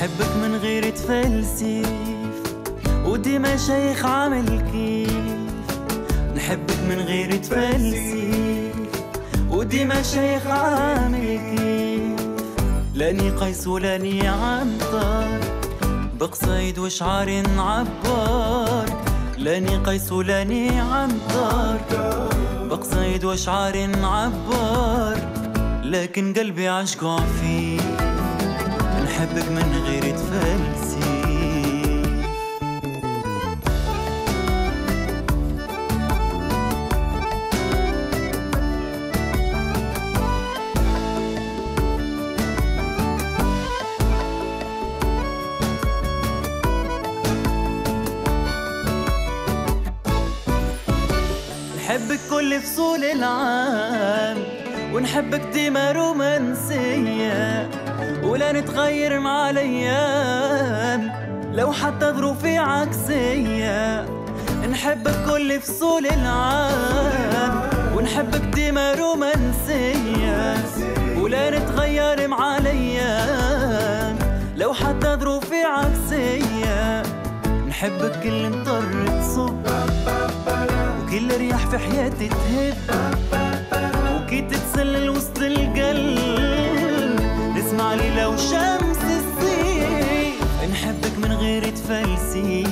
نحبك من غير تفلسف وديما شيخ عامل كيف. نحبك من غير تفلسف وديما شيخ عامل كيف. لاني قيس ولاني عنتر بقصيد وشعار نعبر. لاني قيس ولاني عنتر بقصيد وشعار نعبر. لكن قلبي عشقه فيه. نحبك من غير تفلسف. نحبك كل فصول العام ونحبك ديما رومانسية ولا نتغير مع الأيام لو حتى ظروفي عكسية. نحبك كل فصول العام ونحبك ديما رومانسية ولا نتغير مع الأيام لو حتى ظروفي عكسية. نحبك كل مطر تصب وكل رياح في حياتي تهب وكي تتسلل وسط القلب نسمع ليلة وشمس الصيف. نحبك من غير تفلسف.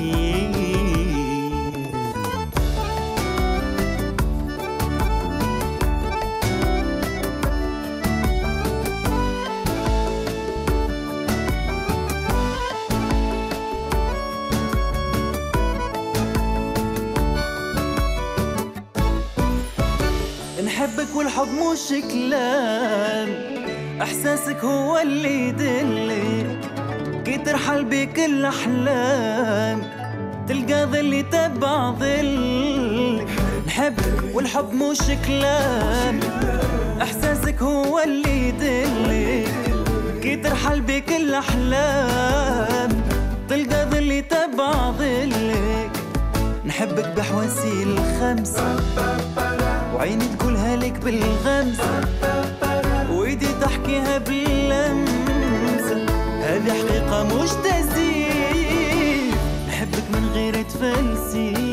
نحبك والحب مش كلام احساسك هو اللي يدلك. كي ترحل بك الاحلام تلقى ظلي تبع ظلك. نحبك والحب مش كلام احساسك هو اللي يدلك. كي ترحل بك الاحلام تلقى ظلي تبع ظلك. نحبك بحواسي الخمسة وعيني تقولها لك بالغمز وإيدي تحكيها باللمسة. هذه حقيقة مش تزييف. نحبك من غير تفلسف.